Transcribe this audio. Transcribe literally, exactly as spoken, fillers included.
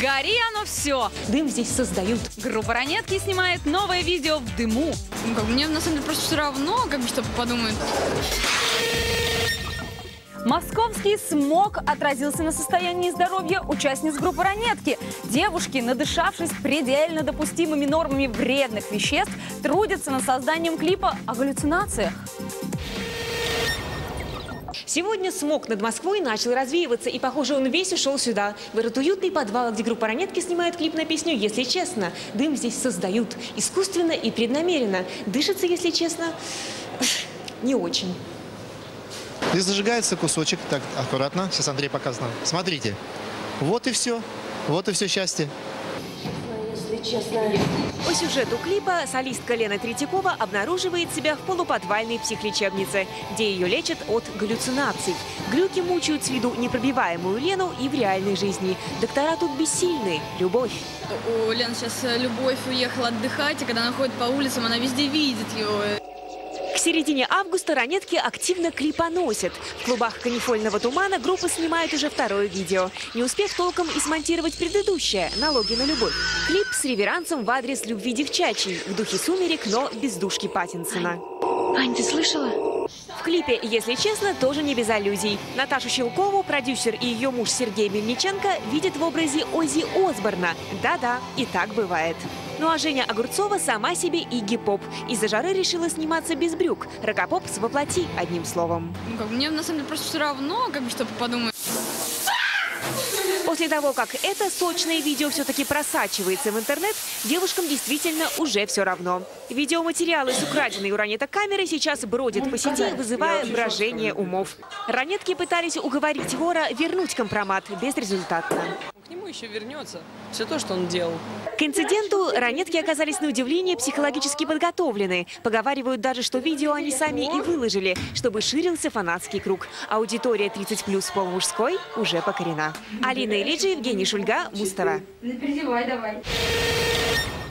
Гори оно все! Дым здесь создают. Группа «Ранетки» снимает новое видео в дыму. Ну, как, мне на самом деле просто все равно, как бы, что подумают. Московский смог отразился на состоянии здоровья участниц группы «Ранетки». Девушки, надышавшись предельно допустимыми нормами вредных веществ, трудятся над созданием клипа о галлюцинациях. Сегодня смог над Москвой начал развеиваться, и, похоже, он весь ушел сюда, в этот уютный подвал, где группа «Ранетки» снимает клип на песню «Если честно». Дым здесь создают искусственно и преднамеренно. Дышится, если честно, не очень. Здесь зажигается кусочек, так, аккуратно, сейчас Андрей показывает нам. Смотрите, вот и все, вот и все счастье. По сюжету клипа солистка Лена Третьякова обнаруживает себя в полуподвальной психлечебнице, где ее лечат от галлюцинаций. Глюки мучают с виду непробиваемую Лену и в реальной жизни. Доктора тут бессильны. Любовь. У Лены сейчас любовь уехала отдыхать, и когда она ходит по улицам, она везде видит его. К середине августа «Ранетки» активно клипоносят. В клубах канифольного тумана группа снимает уже второе видео, не успев толком и смонтировать предыдущее «Налоги на любовь». Клип с реверансом в адрес любви девчачьей, в духе «Сумерек», но без душки Паттинсона. Ань, ты слышала? В клипе, если честно, тоже не без аллюзий. Наташу Щелкову продюсер и ее муж Сергей Мельниченко видят в образе Оззи Осборна. Да-да, и так бывает. Ну а Женя Огурцова сама себе Игги Поп. Из-за жары решила сниматься без брюк. Рокопопс воплоти, одним словом. Ну, как, мне на самом деле просто все равно, как бы, что подумают. После того, как это сочное видео все-таки просачивается в интернет, девушкам действительно уже все равно. Видеоматериалы с украденной у «Ранеток» камеры сейчас бродят по сети, вызывая брожение умов. «Ранетки» пытались уговорить вора вернуть компромат безрезультатно. К нему еще вернется все то, что он делал. К инциденту «Ранетки» оказались на удивление психологически подготовлены. Поговаривают даже, что видео они сами и выложили, чтобы ширился фанатский круг. Аудитория тридцать плюс полумужской уже покорена. Алина Ильич, Евгений Шульга, Муз ТВ. Не переживай, давай.